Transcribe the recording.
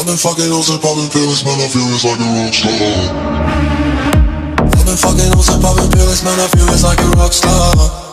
I've been fucking hoes and popping pills, man, I feel it's like a rock star. I've been fucking hoes and popping pills, man, I feel it's like a rock star.